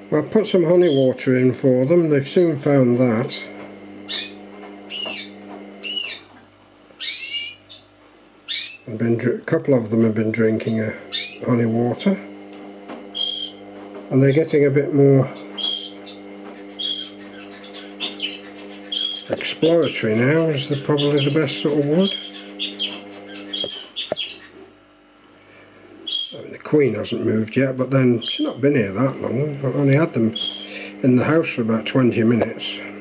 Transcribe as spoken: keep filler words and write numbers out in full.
I put some honey water in for them, they've soon found that. I've been, a couple of them have been drinking a honey water, and they're getting a bit more exploratory now, is the, probably the best sort of wood. I mean, the queen hasn't moved yet, but then she's not been here that long. I've only had them in the house for about twenty minutes.